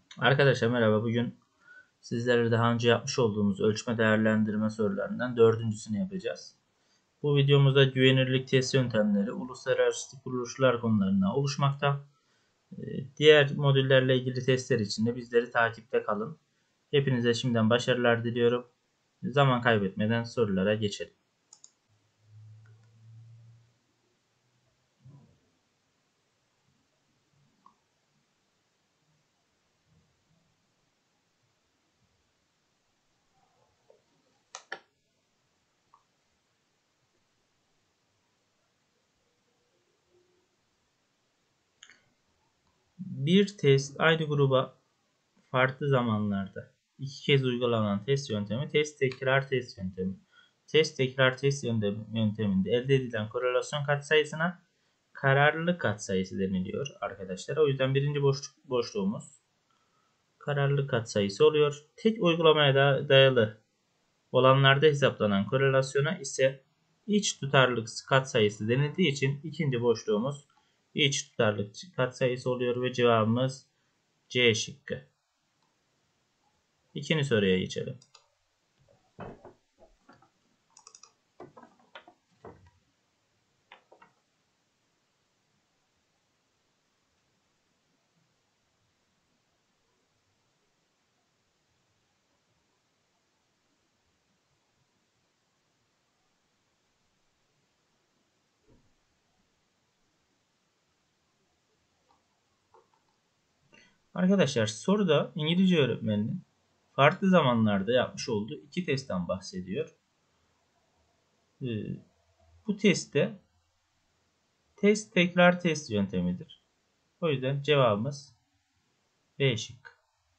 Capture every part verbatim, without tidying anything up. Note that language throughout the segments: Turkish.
Arkadaşlar merhaba. Bugün sizlere daha önce yapmış olduğumuz ölçme değerlendirme sorularından dördüncüsünü yapacağız. Bu videomuzda güvenirlik test yöntemleri uluslararası kuruluşlar konularına oluşmakta. Ee, Diğer modüllerle ilgili testler için de bizleri takipte kalın. Hepinize şimdiden başarılar diliyorum. Zaman kaybetmeden sorulara geçelim. Bir test aynı gruba farklı zamanlarda iki kez uygulanan test yöntemi test tekrar test yöntemi. Test tekrar test yönteminde elde edilen korelasyon katsayısına kararlılık katsayısı deniliyor arkadaşlar. O yüzden birinci boşluk, boşluğumuz kararlılık katsayısı oluyor. Tek uygulamaya dayalı olanlarda hesaplanan korelasyona ise iç tutarlılık katsayısı denildiği için ikinci boşluğumuz iç tutarlılık katsayısı oluyor ve cevabımız C şıkkı. İkinci soruya geçelim. Arkadaşlar soruda İngilizce öğretmeninin farklı zamanlarda yapmış olduğu iki testten bahsediyor. Ee, bu testte test tekrar test yöntemidir. O yüzden cevabımız B şıkkı.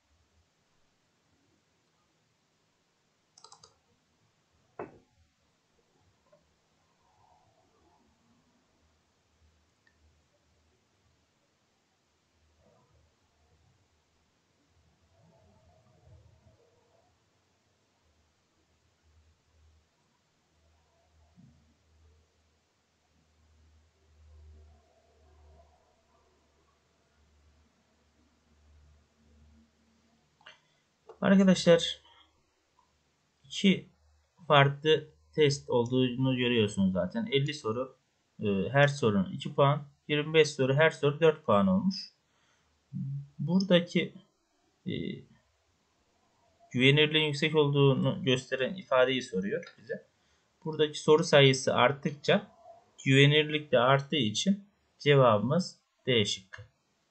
Arkadaşlar iki farklı test olduğunu görüyorsunuz zaten. elli soru e, her sorunun iki puan. yirmi beş soru her soru dört puan olmuş. Buradaki e, güvenirliğin yüksek olduğunu gösteren ifadeyi soruyor bize. Buradaki soru sayısı arttıkça güvenirlik de arttığı için cevabımız D şıkkı.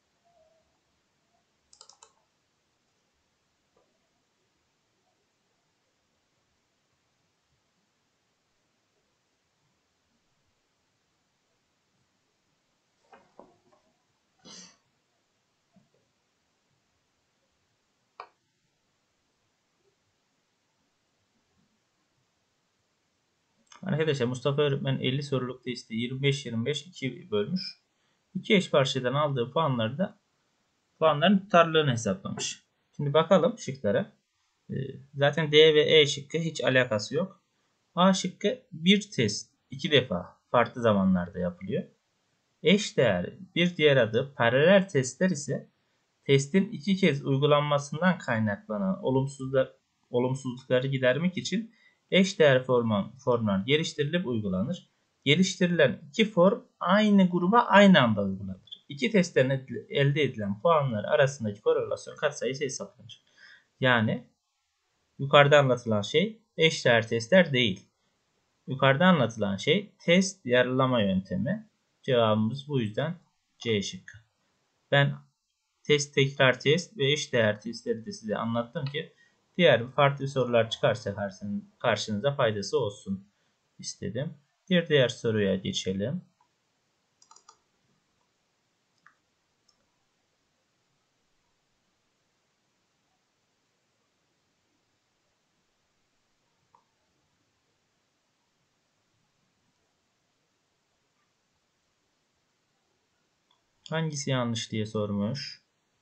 Arkadaşlar Mustafa öğretmen elli soruluk testi yirmi beş yirmi beş iki bölmüş. İki eş parçadan aldığı puanları da puanların tutarlılığını hesaplamış. Şimdi bakalım şıklara. Ee, Zaten D ve E şıkkı hiç alakası yok. A şıkkı bir test iki defa farklı zamanlarda yapılıyor. Eş değer bir diğer adı paralel testler ise testin iki kez uygulanmasından kaynaklanan olumsuzluklar, olumsuzlukları gidermek için eşdeğer form, formlar geliştirilip uygulanır. Geliştirilen iki form aynı gruba aynı anda uygulanır. İki testten elde edilen puanlar arasındaki korelasyon katsayısı hesaplanır. Yani yukarıda anlatılan şey eşdeğer testler değil. Yukarıda anlatılan şey test yarılama yöntemi. Cevabımız bu yüzden C şıkkı. Ben test tekrar test ve eşdeğer testleri de size anlattım ki diğer farklı sorular çıkarsa karşınıza faydası olsun istedim. Bir diğer soruya geçelim. Hangisi yanlış diye sormuş.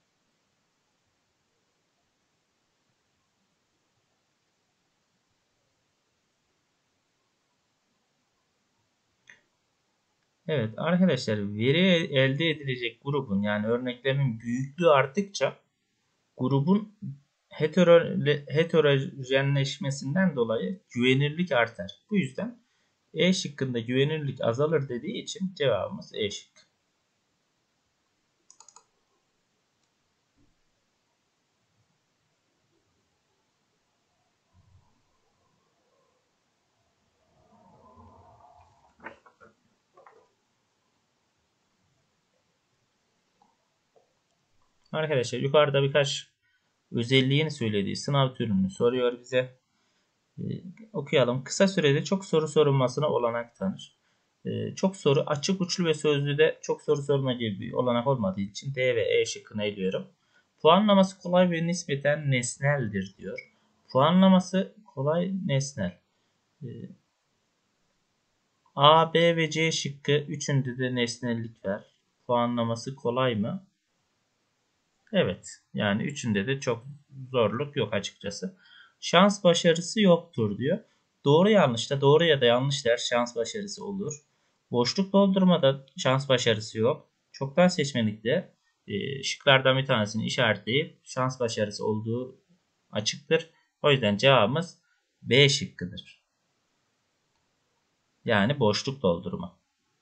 Evet arkadaşlar veri elde edilecek grubun yani örneklemin büyüklüğü arttıkça grubun hetero- heterojenleşmesinden dolayı güvenirlik artar. Bu yüzden E şıkkında güvenirlik azalır dediği için cevabımız E şıkkı. Arkadaşlar yukarıda birkaç özelliğini söylediği sınav türünü soruyor bize. Ee, okuyalım. Kısa sürede çok soru sorulmasına olanak tanır. Ee, çok soru açık uçlu ve sözlü de çok soru sorma gibi bir olanak olmadığı için D ve E şıkkını eliyorum. Puanlaması kolay ve nispeten nesneldir diyor. Puanlaması kolay nesnel. Ee, A, B ve C şıkkı üçünde de nesnellik var. Puanlaması kolay mı? Evet. Yani üçünde de çok zorluk yok açıkçası. Şans başarısı yoktur diyor. Doğru yanlış da doğru ya da yanlış der şans başarısı olur. Boşluk doldurmada şans başarısı yok. Çoktan seçmenlikte e, şıklardan bir tanesini işaretleyip şans başarısı olduğu açıktır. O yüzden cevabımız B şıkkıdır. Yani boşluk doldurma.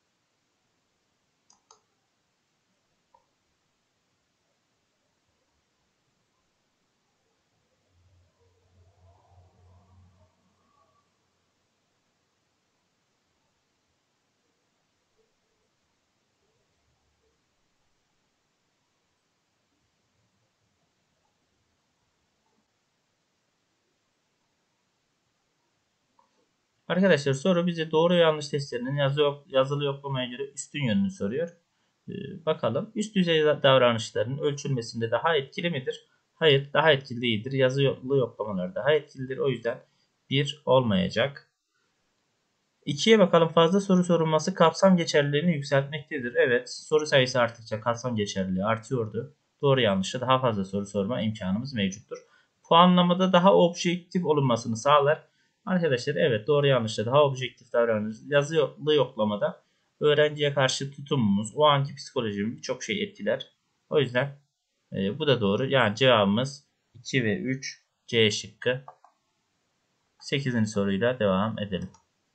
Arkadaşlar soru bize doğru ve yanlış testlerinin yazı yok, yazılı yoklamaya göre üstün yönünü soruyor. Ee, bakalım üst düzey davranışların ölçülmesinde daha etkili midir? Hayır, daha etkili değildir. Yazılı yoklamalar daha etkilidir. O yüzden bir olmayacak. ikiye bakalım. Fazla soru sorulması kapsam geçerliliğini yükseltmektedir. Evet, soru sayısı arttıkça kapsam geçerliliği artıyordu. Doğru yanlışla daha fazla soru sorma imkanımız mevcuttur. Puanlamada daha objektif olunmasını sağlar. Arkadaşlar evet doğru yanlışla daha objektif davranırız. Yazılı yoklamada öğrenciye karşı tutumumuz, o anki psikolojimiz birçok şey etkiler. O yüzden e, bu da doğru. Yani cevabımız iki ve üç C şıkkı. sekizinci soruyla devam edelim.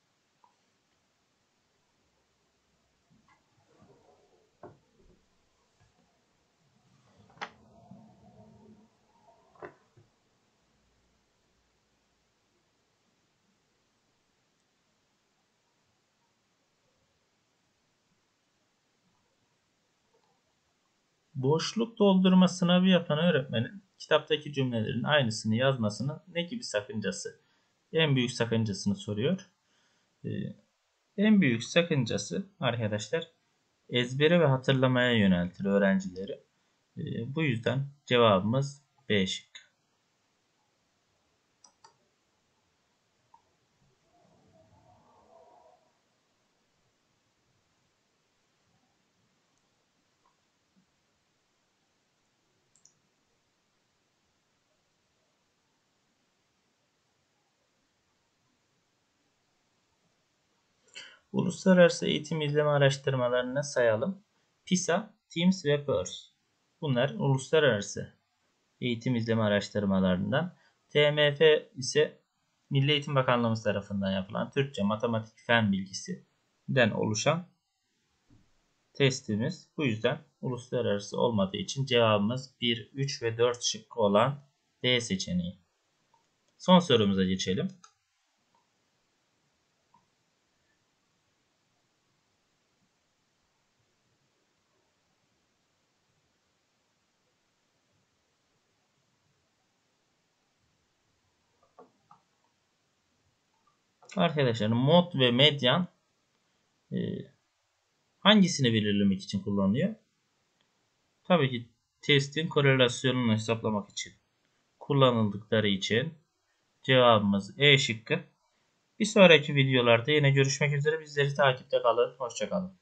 Boşluk doldurma sınavı yapan öğretmenin kitaptaki cümlelerin aynısını yazmasının ne gibi sakıncası? En büyük sakıncasını soruyor. Ee, en büyük sakıncası arkadaşlar ezbere ve hatırlamaya yöneltir öğrencileri. Ee, bu yüzden cevabımız B şıkkı. Uluslararası eğitim izleme araştırmalarını sayalım. PISA, TIMSS ve PIRSS. Bunlar uluslararası eğitim izleme araştırmalarından. T M F ise Milli Eğitim Bakanlığımız tarafından yapılan Türkçe, matematik, fen bilgisinden oluşan testimiz. Bu yüzden uluslararası olmadığı için cevabımız bir, üç ve dört şıkkı olan D seçeneği. Son sorumuza geçelim. Arkadaşlar mod ve medyan e, hangisini belirlemek için kullanılıyor? Tabii ki testin korelasyonunu hesaplamak için kullanıldıkları için cevabımız E şıkkı. Bir sonraki videolarda yine görüşmek üzere. Bizleri takipte kalın. Hoşça kalın.